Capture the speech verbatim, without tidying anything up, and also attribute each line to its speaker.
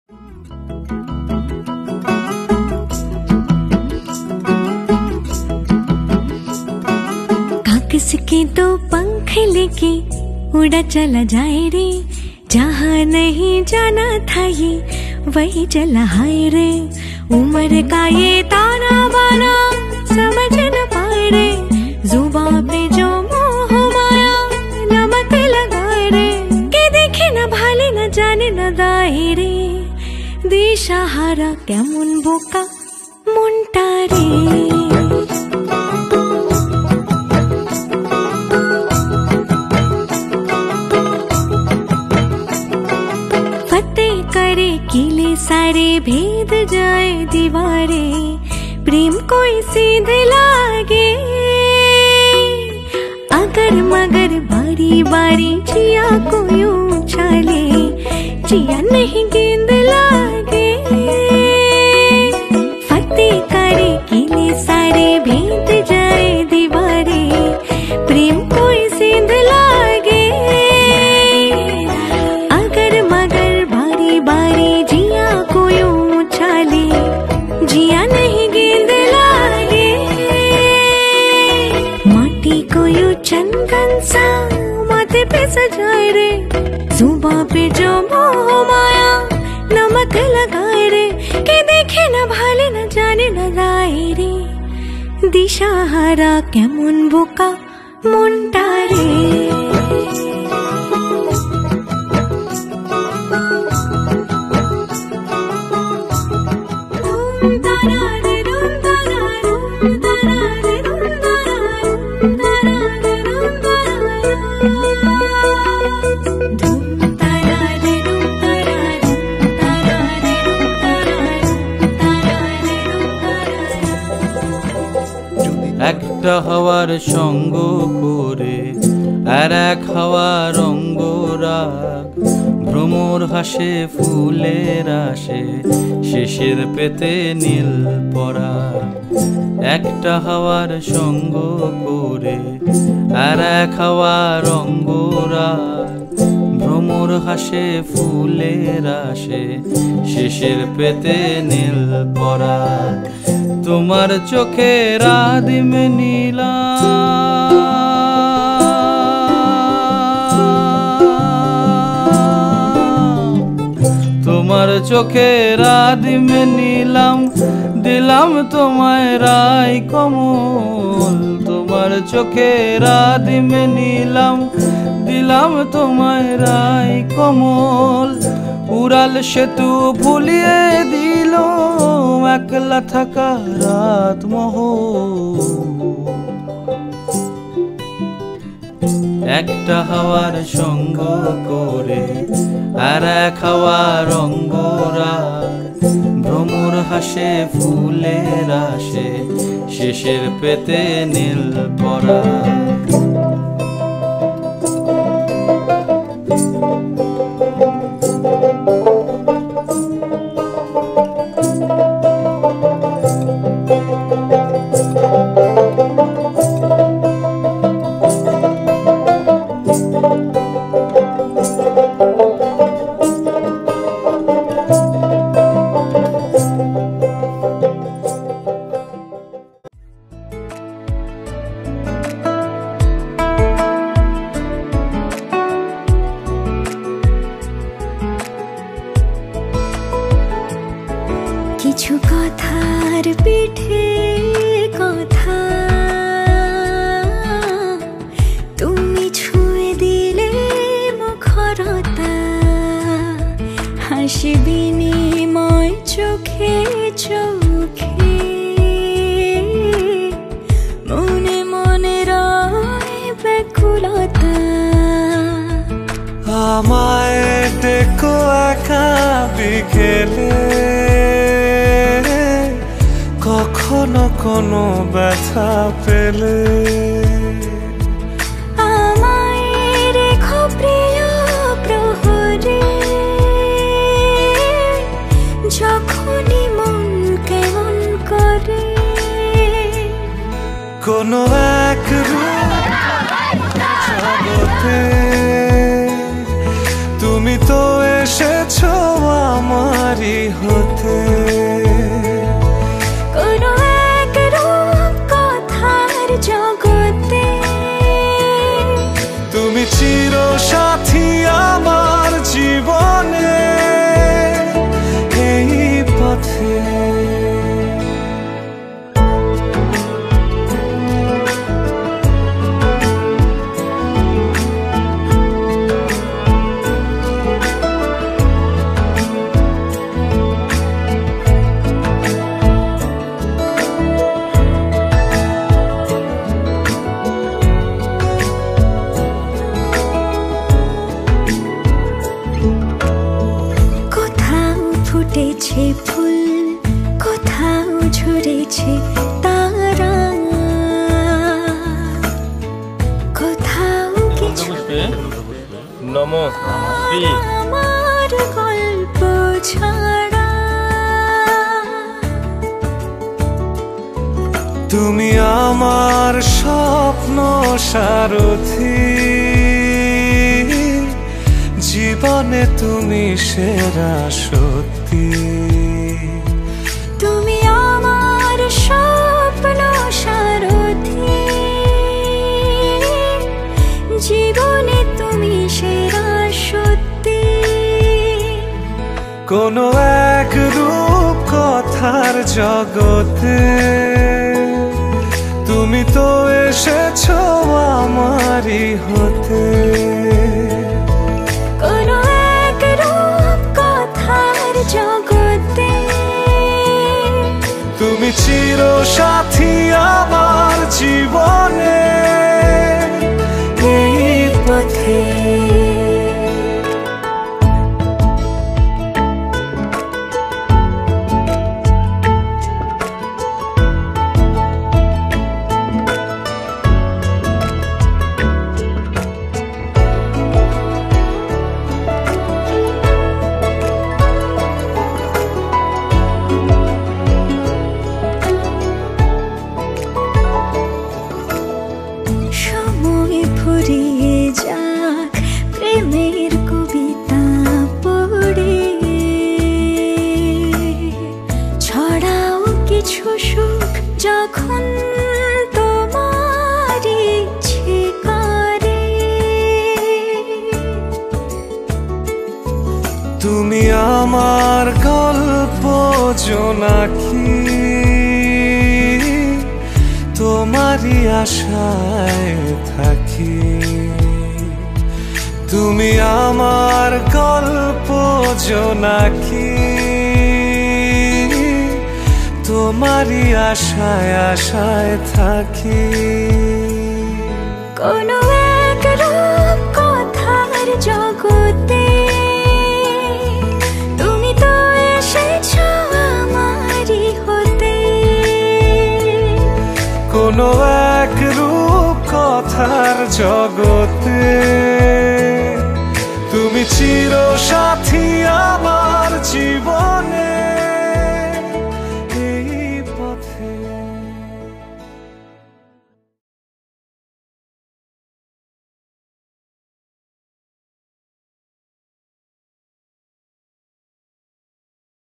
Speaker 1: कागज के तो पंख लेके उड़ा चला जाए रे, जहाँ नहीं जाना था ये वही चला हाय रे। उम्र का ये ताना बाना समझ न पाए रे, जुबान पे जो मोह माया नमक लगाए रे। के देखे न भाले न जाने न दाए रे, दिशाहारा केमन बोका मुंटा रे। किले सारे भेद जाए दीवारे, प्रेम कोई सीध लागे। अगर मगर बारी बारी जिया को यूं उछाले, जिया नहीं गेंद लागे। फतेह करे किले सारे भेद जाए दीवारे, प्रेम कोई सीध लागे। अगर मगर बारी बारी जिया को यूं उछाले, जिया नहीं गेंद लागे। माटी को यूं चंदन सा माथे पे सजाए रे, जुबां पे जो मोह माया नमक लगाए रे। के देखे न भाले न जाने न लाए रे, दिशाहारा केमन बोका मुंटा रे।
Speaker 2: একটা হাওয়ার সঙ্গ করে আর এক হাওয়ার অঙ্গরাগ, ভ্রমর হাসে ফুলের আসে শেষের পেতে নীল পরাগ। একটা হাওয়ার সঙ্গ করে আর এক হাওয়ার অঙ্গরাগ, ভ্রমর হাসে ফুলের আসে শেষের পেতে নীল পরাগ। তোমার চোখের আদিম নীলা তোমার চোখের আদিম নীলাম, দিলাম তোমায় রাই কমল। তোমার চোখের আদিম নীলাম, দিলাম তোমায় রাই কমল। উড়াল সেতু ভুলিয়ে দিল একলা থাকা রাত মোহ। একটা হাওয়ার সঙ্গ করে আর এক হাওয়ার অঙ্গরাগ, ভ্রমর হাসে ফুলের আসে শেষের পেতে নীল পরাগ।
Speaker 1: কিছু কথার পিঠে কথা তুমি ছুঁয়ে দিলে মুখরতা, হাসি বিনিময় চোখে চোখে, মনে মনে রয় ব্যাকুলতা।
Speaker 3: আমায় দেখো একা বিকেলে, কখনো কোনো ব্যথা পেলে।
Speaker 1: আমায় রেখো প্রিয় প্রহরে, যখনই মন কেমন করে।
Speaker 3: কোনো এক জগতে তুমি তো এসেছো আমায় আমারই হতে।
Speaker 1: কোনো এক রূপ কথার জগতে
Speaker 3: তুমি চির সাথী আমার জীবনে এই পথে।
Speaker 1: ফুটেছে ফুল, কোথাও ঝরেছে তারা, কোথাও কিছু আমার গল্প ছাড়া।
Speaker 3: তুমি আমার স্বপ্ন সারথি, জীবনে তুমি সেরা সত্যি।
Speaker 1: তুমি আমার স্বপ্ন সারথি, জীবনে তুমি সেরা সত্যি।
Speaker 3: কোনো এক রূপ কথার জগতে তুমি তো এসেছো আমারই হতে।
Speaker 1: কোনো এক রূপ কথার জগতে
Speaker 3: তুমি চির সাথী আমার জীবনে
Speaker 1: এই পথে। সময় ফুরিয়ে যাক প্রেমের কবিতা পড়ে, ছড়াও কিছু সুখ যখন তোমার ইচ্ছে করে।
Speaker 3: তুমি আমার গল্প জোনাকি, তোমারই আশায় থাকি। তুমি আমার গল্প জোনাকি, তোমারই আশায় আশায় থাকি।
Speaker 1: কোনো এক রূপ কথার জগতে তুমি তো এসেছো আমারই হতে।
Speaker 3: কোনো এক রূপ কথার জগতে তুমি চির সাথী আমার জীবনে।